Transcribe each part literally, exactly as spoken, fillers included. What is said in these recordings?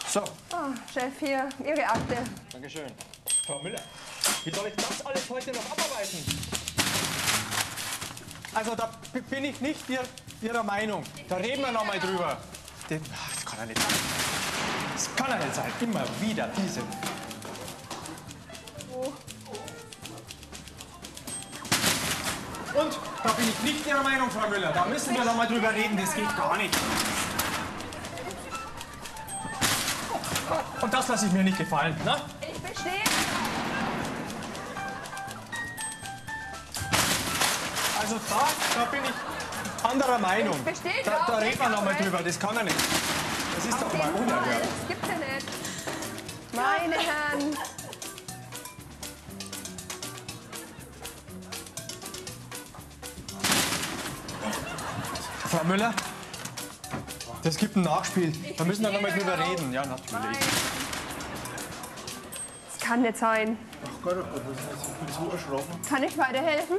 So. Oh, Chef, hier, Ihre Akte. Dankeschön. Frau Müller, wie soll ich das alles heute noch abarbeiten? Also da b- bin ich nicht ihr, Ihrer Meinung. Da reden wir noch mal drüber. Den, ach, das kann ja nicht sein. Das kann ja nicht sein. Immer wieder diese. Oh. Und da bin ich nicht Ihrer Meinung, Frau Müller. Da müssen wir noch mal drüber reden. Das geht gar nicht. Und das lasse ich mir nicht gefallen, ne? Ich bestehe. Also da, da bin ich anderer Meinung. Ich verstehe Da, da auch reden nicht, wir noch mal aber- drüber. Das kann er nicht. Das ist Auf doch mal jeden Fall, unerhört. das gibt's ja nicht. Meine Herren. Frau Müller, das gibt ein Nachspiel. Da müssen wir noch mal drüber reden. Ja, natürlich. Nein. Das kann nicht sein. Ach Gott, oh Gott, das ist, ich bin so erschrocken. Kann ich weiterhelfen?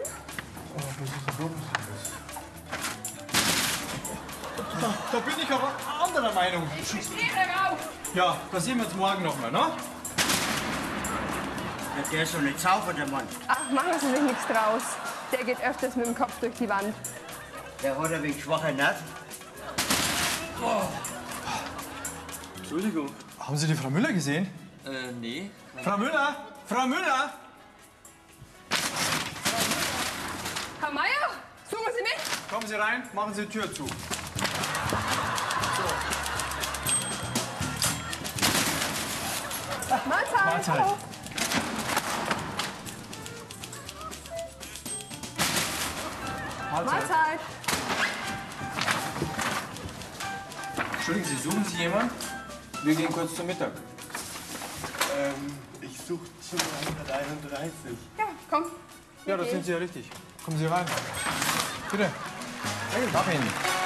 Da, da bin ich aber anderer Meinung. Ich bestehe darauf. Ja, da sehen wir uns morgen noch mal, ne? Ja, der ist doch nicht sauber, der Mann. Ach, machen Sie sich nichts draus. Der geht öfters mit dem Kopf durch die Wand. Der hat ein wenig schwache Nerven. Entschuldigung. Haben Sie die Frau Müller gesehen? Äh, nee. Frau Müller! Frau Müller! Herr Meier, suchen Sie mich? Kommen Sie rein, machen Sie die Tür zu. Mahlzeit. Mahlzeit. Hallo. Mahlzeit. Entschuldigen Sie, suchen Sie jemanden? Wir gehen kurz zum Mittag. Ähm, ich suche Zimmer hunderteinunddreißig. Ja, komm. Ja, da sind Sie ja richtig. Kommen Sie rein. Bitte. Hey, mach ihn.